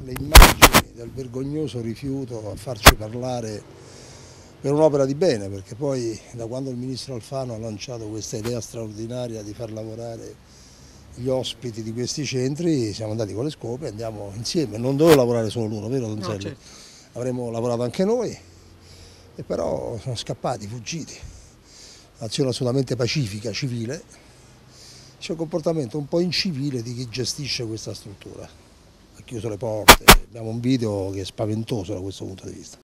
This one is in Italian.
le immagini del vergognoso rifiuto a farci parlare per un'opera di bene, perché poi da quando il ministro Alfano ha lanciato questa idea straordinaria di far lavorare gli ospiti di questi centri, siamo andati con le scope e andiamo insieme. Non doveva lavorare solo loro, vero Donzelli? No, certo. Avremmo lavorato anche noi, e però sono scappati, fuggiti. Azione assolutamente pacifica, civile. C'è un comportamento un po' incivile di chi gestisce questa struttura. Ha chiuso le porte, abbiamo un video che è spaventoso da questo punto di vista.